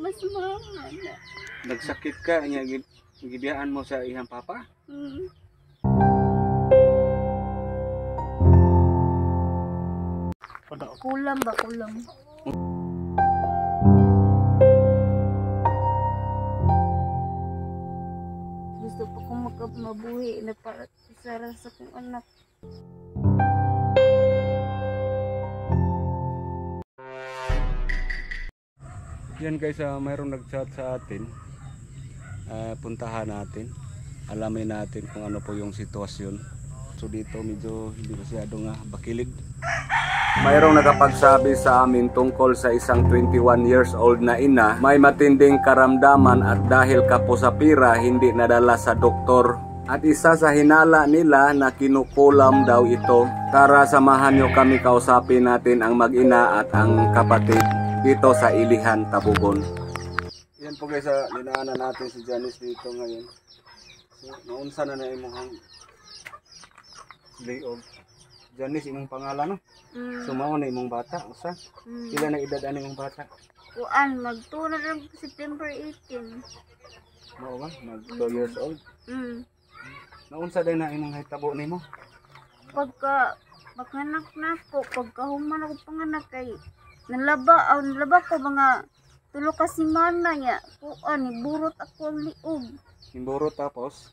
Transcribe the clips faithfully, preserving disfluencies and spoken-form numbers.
mas maman. Nagsakit ka nya gibiyaan mo sa iyang papa? Hmm. Kulam ba kulam? Gusto pa kong magmabuhi na para sa sa kong anak. Yan guys, uh, mayroong nag-chat sa atin. Uh, puntahan natin. Alamin natin kung ano po yung sitwasyon. So dito medyo hindi masyado nga bakilid. Mayroong nakapagsabi sa amin tungkol sa isang twenty-one years old na ina. May matinding karamdaman at dahil kapos-pira hindi nadala sa doktor. At isa sa hinala nila na kinukulam daw ito. Tara samahan nyo kami kausapin natin ang mag-ina at ang kapatid dito sa Ilihan, Tabugon. Yan po guys, uh, linaanan natin si Janice dito ngayon. So, naunsa na na imong liog. Janice, imong pangalan no? Mm. So mao na imong bata, usa? Mm. Pila na edad ani imong bata? Kuan, magtuna lang September eighteen. Mao ba? Mag two years old. Mm. Naunsa din na imong hitabo nimo? Pagka pagkanak na ko, pagka human ako panganak kay nalaba, aw nalaba ko mga tulo ka semana nya. Kuan, iburot ako ang liog. Imburo tapos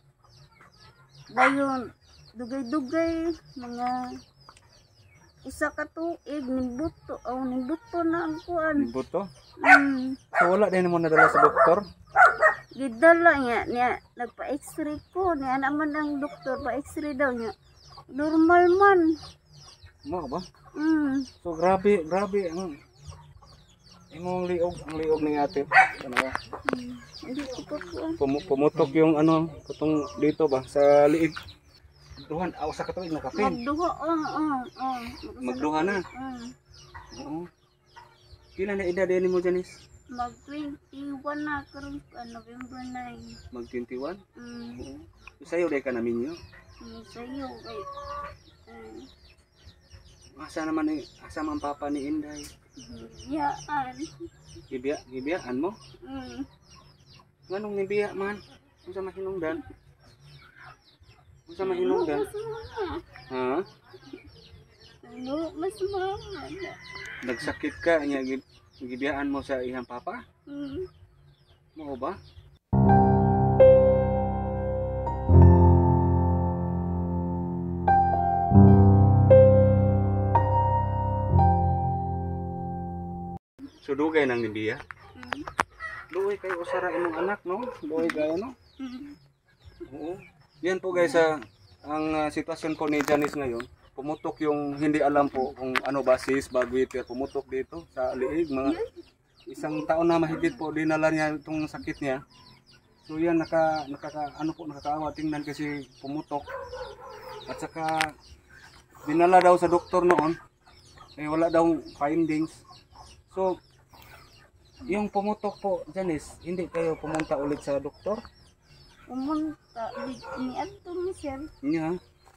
Dayon dugay-dugay mga usa ka tuig nibuto aw nibuto na ang kuan. buto. Mm. So wala din mo nadala sa doktor? Gidala niya, niya nagpa-x-ray ko, niya naman ang doktor, pa-x-ray daw niya. Normal man. Mao ba? Mm. So grabe, grabe ang imong liog, ang liog ni ate. Ano ba? Mm. Hindi ko pa kuan. Pum pumutok yung ano, putong dito ba sa liig. Duhan, aw sa katuig na kapin. Magduha, oh, oh, oh. Magduha na. Mm. Oo. Pila na edad din mo Janice? Mag twenty-one na karon pa November nine. Mag twenty-one? Mm. Oo. Sayo day ka namin yun. Ano sa'yo kay mm. Asa naman ni, asa man papa ni Inday? Yaan. Gibiya, gibiyaan mo? Mm. Nganong nibiya man? Unsa mahinungdan? Unsa mahinungdan? Mas mama. Ha? Ano, mas mama. Nagsakit ka nya gibiyaan mo sa iyang papa? Mm. Mao ba? So dugay nang nibiya. Mm. Duoy kay usara imong anak no? Duoy gaya no? Mm. Oo. Yan po guys, ah, ang ah, sitwasyon po ni Janice ngayon, pumutok yung hindi alam po kung ano ba sis, bagwit, pumutok dito sa liig. Mga isang taon na mahigit po dinala niya itong sakit niya. So yan, naka, nakaka, ano po, nakakaawa tingnan kasi pumutok. At saka dinala daw sa doktor noon, eh wala daw findings. So yung pumutok po Janice, hindi kayo pumunta ulit sa doktor? Pumunta, ni adto ni sir. Niya.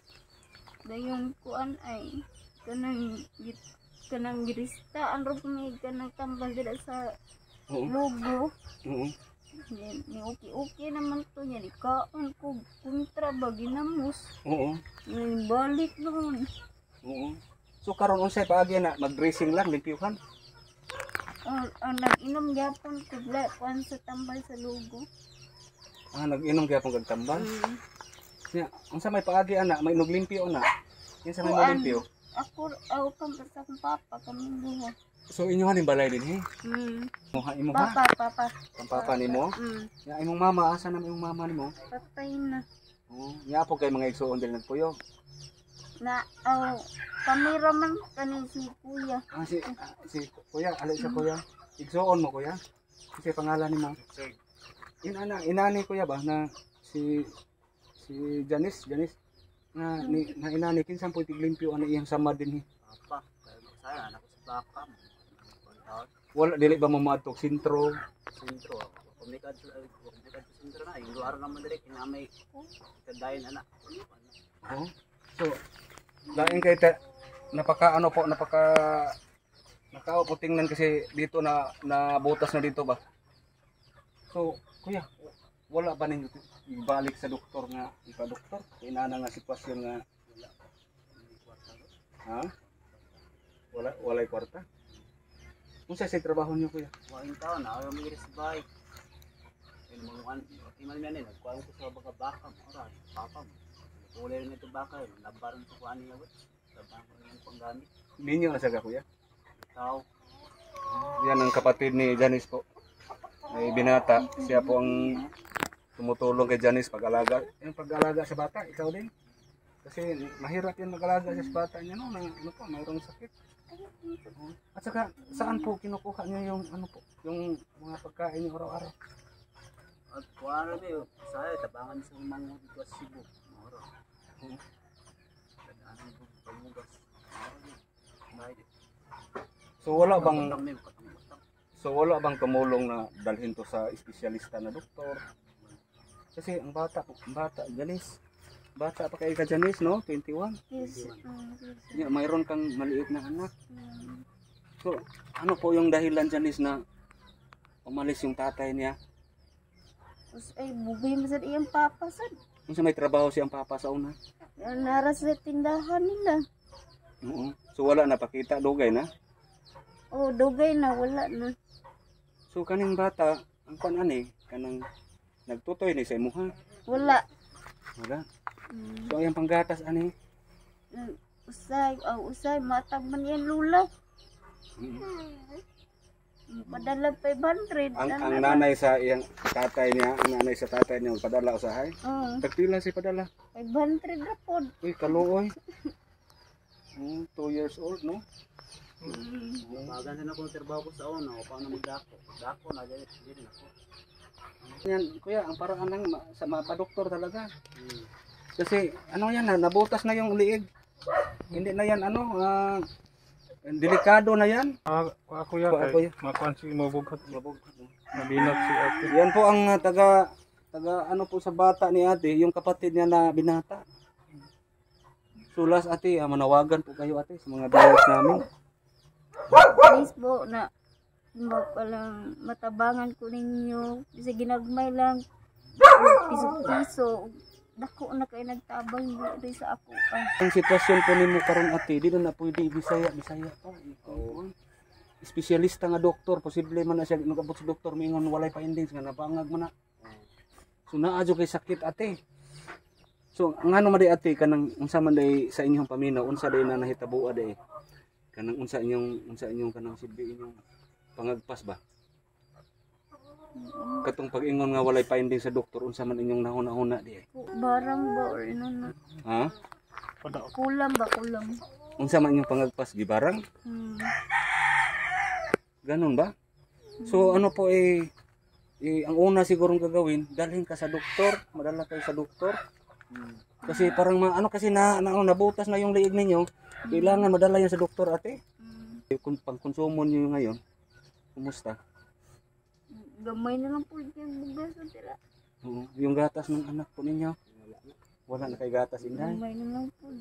Dayon kuan ay kanang git kanang girista ang rob ni kanang tambal dira sa Oo. logo. Oo. Ni, ni okay okay naman to niya ni kaon ko kontra ba ginamos. Oo. Ni balik noon. Oo. So karon unsay paagi na mag-dressing lang limpyuhan? Ang ang nag-inom gyapon ko la kuan sa tambal sa logo. Ah, nag-inom gyapon kag tambal. Mm. Nya, unsa may paagi ana, may inog limpyo na. Kinsa may Kuan, limpyo? Ako aw kam sa akong papa kami duha. So inyo haning balay din eh. Mm. Moha imo ha. Papa papa. Ang papa nimo. Mm. Ya imong mama, asa na imong mama nimo? Patay na. Oo. Nya po kay mga igsuon din nagpuyo. Na aw kameraman kani si kuya. Ah, si ah, si kuya, alay sa kuya. Igsuon mo kuya. Kasi pangalan nimo. Inana, inani kuya ba na si si Janice, Janice na ni na inani kinsan po tiglimpyo ana iyang samad din eh. Apa, kaya saya anak ko sa baka. Wala dili ba mo maadtog sentro? Sentro, komunikad sa komunikad sa sentro na, yung luar naman direk kinamay kadayon anak. Oh. So lain kay ta napaka ano po napaka nakao po tingnan kasi dito na nabutas na dito ba. So, kuya, wala ba ninyo ibalik sa doktor nga ipa-doktor? Inana nga sitwasyon nga ha? Wala walay kwarta. Unsa say trabaho niyo kuya? Wain taon na ayaw mo sa bahay. Ayun mo kan iman man ni nagkuha ko sa baka baka ora papa mo. Kulay nito baka labaran ko ani yaw. Labaran ko yung panggamit. Ninyo na sa kuya? Tao. Yan ang kapatid ni Janice po. Ay binata, siya po ang tumutulong kay Janice pag-alaga. Yung pag-alaga sa bata, ikaw din. Kasi mahirap yan mag-alaga sa bata niya no, ng ano po, mayroong sakit. At saka saan po kinukuha niyo yung ano po, yung mga pagkain niyo araw-araw? At kuha na ba saya tabangan sa mga dito sa Cebu. Ora. Ano po pamugas. So wala bang So wala bang tumulong na dalhin to sa espesyalista na doktor? Kasi ang bata, ang bata, Janice. Bata pa kay ka Janice, no? twenty-one. Yes. um, yes. Yeah, mayroon kang maliit na anak. Um, So, ano po yung dahilan Janice na umalis yung tatay niya? Us ay bugoy mo sa iyang papa sad. Kung sa may trabaho siyang papa sa una. Nara sa tindahan nila. Oo. So wala na pakita, dugay na. Oh, dugay na wala na. So kaning bata, ang kanan eh, kanang nagtutoy ni sa imuha. Wala. Wala. Mm, So ayang panggatas ani. mm, usay, oh, usay matag man yan lula. Padala five hundred. Ang ang nanay sa iyang tatay niya, ang nanay sa tatay niya padala usahay. Oh, Tagpila si padala. five hundred na pod. Uy, kaluoy. Hmm, two years old, no? Mm. Bagan na ako trabaho ko sa una, o paano magdako. Dako na dili dili na ko. Yan, kuya, ang paraan lang ma- sa mga doktor talaga. Hmm. Kasi ano yan, na, nabutas na yung liig. Hindi na yan ano, ah, delikado na yan. Ah, ako ya Kuha, kuya. kay makuan si mabughat. Mabughat, no? Mabinat si ate. Yan po ang ah, taga taga ano po sa bata ni ate, yung kapatid niya na binata. Sulas ate, ah, manawagan po kayo ate sa mga viewers namin. Please po na magpalang matabangan ko ninyo. Bisa ginagmay lang. Piso-piso. Dako na kayo nagtabang di sa ako. Ah. Ang sitwasyon po nimo karon ate, di na na pwede Bisaya, Bisaya pa. Ikaw, espesyalista nga doktor, posible man na siya magabot sa doktor mingon walay findings nga napangag man na. So naadyo kay sakit ate. So ngano man day ate kanang unsa man day sa inyong paminaw, unsa day na nahitabo day? Kanang unsa inyong unsa inyong kanang silbi inyong pangagpas ba? Katong pag-ingon nga walay finding sa doktor, unsa man inyong nahuna-huna di? Barang ba or ano na. Ha? Kulam ba kulam? Unsa man inyong pangagpas gibarang? Hmm. Ganon ba? So ano po eh, eh ang una sigurong gagawin, dalhin ka sa doktor, madala kayo sa doktor. Kasi parang ma, ano kasi na, na ano, nabutas na yung liig ninyo, kailangan madala yan sa doktor ate. Hmm. Kung pangkonsumo niyo ngayon, kumusta? Gamay na lang po yung bugas o tira. Oo, yung gatas ng anak po ninyo, wala na kay gatas inday. Gamay na lang po.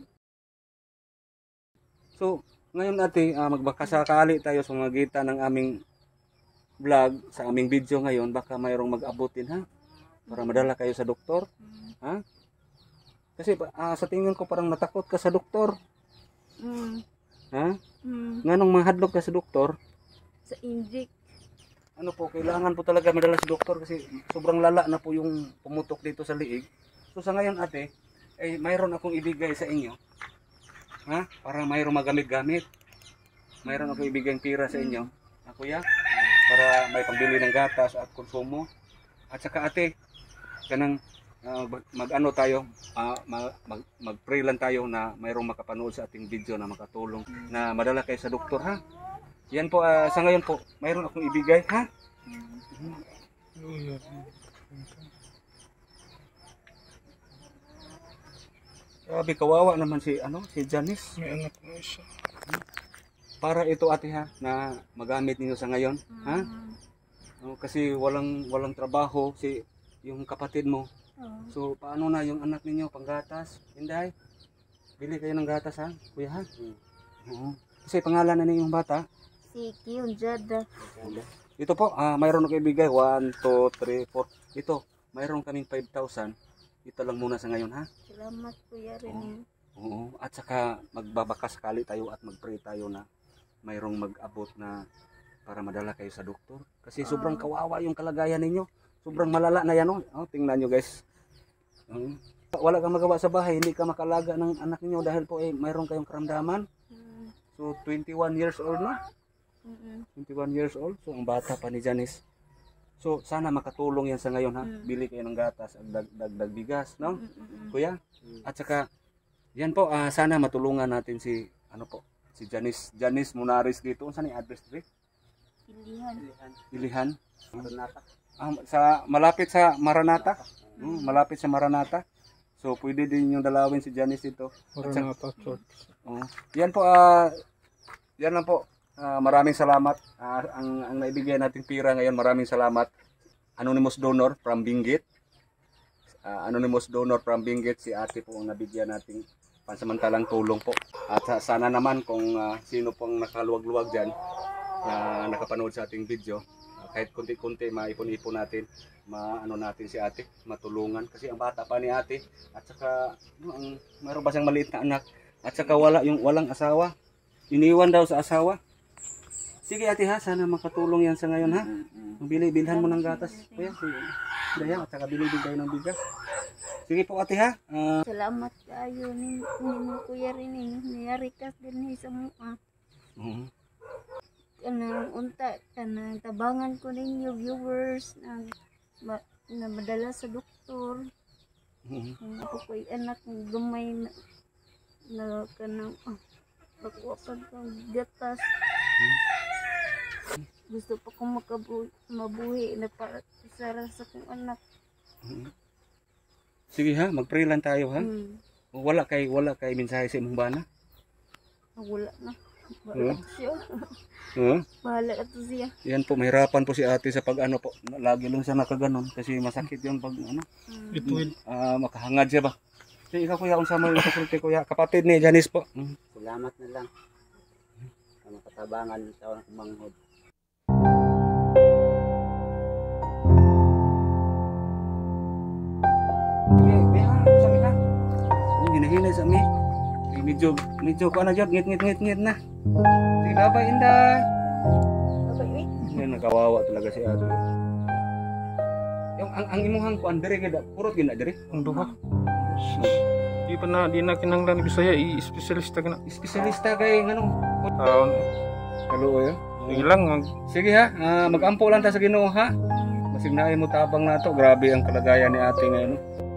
So, ngayon ate, uh, magbakasakali tayo sa mga gita ng aming vlog, sa aming video ngayon, baka mayroong mag-abutin ha, para madala kayo sa doktor. Ha? Kasi uh, sa tingin ko parang natakot ka sa doktor. Hmm. Ha? Hmm. Nganong mahadlok ka sa doktor? Sa inject. Ano po, kailangan po talaga madala sa doktor kasi sobrang lala na po yung pumutok dito sa liig. So sa ngayon ate, ay mayroon akong ibigay sa inyo. Ha? Para mayroong magamit-gamit. Mayroon akong ibigay ng pira sa inyo. Ha, kuya? Para may pambili ng gatas at konsumo. At saka ate, kanang uh, mag-ano tayo, uh, mag, mag, mag-pray lang tayo na mayroong makapanood sa ating video na makatulong na madala kayo sa doktor ha. Yan po, uh, sa ngayon po, mayroon akong ibigay, ha? Sabi, kawawa naman si, ano, si Janice. May anak na siya. Para ito ate ha, na magamit niyo sa ngayon, ha? Oh, kasi walang walang trabaho si yung kapatid mo. Oh. So, paano na yung anak ninyo, panggatas? Inday, bili kayo ng gatas ha, kuya ha? Oo. Kasi pangalan na niyong bata? Si Kiyong Jada. Ito po, ah, mayroon ako ibigay. one, two, three, four. Ito, mayroon kaming five thousand. Ito lang muna sa ngayon ha. Salamat Kuya Rene. Oo. At saka magbabaka sakali tayo at mag-pray tayo na mayroong mag-abot na para madala kayo sa doktor. Kasi sobrang kawawa yung kalagayan ninyo. Sobrang malala na yan. Oh, oh tingnan nyo guys. Oo. Wala kang magawa sa bahay. Hindi ka makalaga ng anak niyo dahil po eh, mayroon kayong karamdaman. Mm. So, twenty-one years old na. Mm-mm. twenty-one years old. So, ang bata pa ni Janice. So, sana makatulong yan sa ngayon ha. Mm. Bili kayo ng gatas at dag, dagdag bigas, no? Mm-mm. Kuya? At saka, yan po, ah, sana matulungan natin si, ano po, si Janice. Janice Munaris dito. Saan yung address dito? Pilihan. Ilihan. Maranata. Ah, sa, malapit sa Maranata. Mm, malapit sa Maranata. So, pwede din yung dalawin si Janice dito. Maranata Church. Oh. Yan po, ah, yan lang po. Ah, maraming salamat. Ah, ang, ang naibigay nating pira ngayon, maraming salamat. Anonymous donor from Benguet. Ah, anonymous donor from Benguet, si ate po ang nabigyan nating pansamantalang tulong po. At sa- sana naman kung ah, sino pong nakaluwag-luwag dyan na nakapanood sa ating video, ah, kahit kunti-kunti maipon-ipon natin, maano natin si ate, matulungan. Kasi ang bata pa ni ate, at saka ano, ang, mayroon ba siyang maliit na anak, at saka wala yung walang asawa. Iniwan daw sa asawa. Sige ate ha, sana makatulong yan sa ngayon ha. Bili-bilhan mo ng gatas. Kuya, sige. Daya, at saka bili din kayo ng bigas. Sige po ate ha. Ah, Salamat kayo ni, ni mo Kuya Rene. Niyari ka din sa mga. mhm. Kanang unta, kanang tabangan ko ninyo viewers na, ma, na madala sa doktor. Mhm. Kung ako ko'y anak ng gamay na, na kanang ah, pagwakan kang gatas. Gusto pa kong makabuhi, mabuhi na para isara sa kong anak. Mhm. Sige ha, mag-pray lang tayo ha. Hmm. Wala kay wala kay mensahe sa imong bana. Ah, wala na. Bahala Hmm? siya. Huh? Bahala ito siya. Yan po, mahirapan po si ate sa pag ano po. Lagi lang siya nakaganon kasi masakit yun pag ano, Hmm. Bituin. ah, makahangad siya ba. Sige ikaw kuya, unsa mo yung kasulti kuya. Kapatid ni Janice po. Mhm. Salamat na lang. Sa makatabangan sa akong manghod. Kuya, kuya, sa amin ha. Ang hinahinay sa amin. Eh, Medyo, medyo ko na dyan, ngit ngit ngit ngit na. Sige babay inday. Babay, wait. Yan, nakawawa talaga si ate. Yung ang ang imuhang kuan dire gid, purot gid na dire. Ang duha. Di pa na, di na kinanglan Bisaya, i-specialista ka na. Espesyalista kay nganong Taon. kaluoy. ah. Sige lang, mag, Sige ha, ah, mag-ampo lang ta sa Ginoo ha. Masig naay mo tabang nato. Grabe ang kalagayan ni ate ngayon. no?